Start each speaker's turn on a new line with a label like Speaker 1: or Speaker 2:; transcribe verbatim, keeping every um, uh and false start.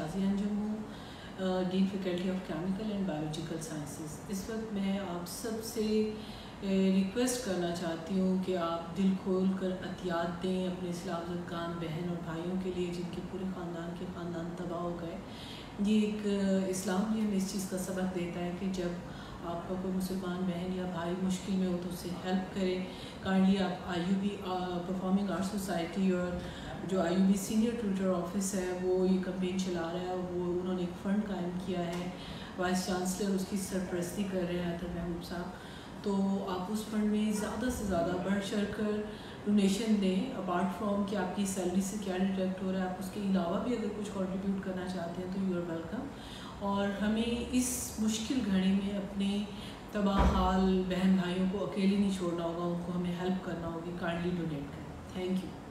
Speaker 1: شازیہ انجم ہوں، dean faculty of chemical and biological sciences. اس وقت میں آپ سب سے ریکویسٹ کرنا چاہتی ہوں کہ آپ دل کھول کر عطیات دیں اپنے اسلام زدگان بہن اور بھائیوں کے لیے جن کے پورے خاندان کے خاندان تباہ ہو گئے۔ یہ ایک اسلام بھی ہمیں اس چیز کا سبق دیتا ہے کہ جب آپ کا کوئی مسلمان بہن یا بھائی مشکل میں ہو تو اسے ہیلپ کرے۔ کائنڈلی آپ I U B performing art society اور جو I U B senior tutor office ہے وہ یہ کمپین چلا رہا ہے، وہ انہوں نے ایک فنڈ قائم کیا ہے، وائس چانسلر اس کی سرپرستی کر رہے ہیں عطر محمود صاحب۔ تو آپ اس فنڈ میں زیادہ سے زیادہ بڑھ چڑھ کر ڈونیشن دیں، اپارٹ فرام کہ آپ کی سیلری سے کیا ڈیڈکٹ ہو رہا ہے، آپ اس کے علاوہ بھی اگر کچھ کنٹریبیوٹ کرنا چاہتے ہیں تو یو آر ویلکم۔ اور ہمیں اس مشکل گھڑی میں اپنے تباہ حال بہن بھائیوں کو اکیلے نہیں چھوڑنا ہوگا، ان کو ہمیں ہیلپ کرنا ہوگی۔ کائنڈلی ڈونیٹ کریں۔ Thank you.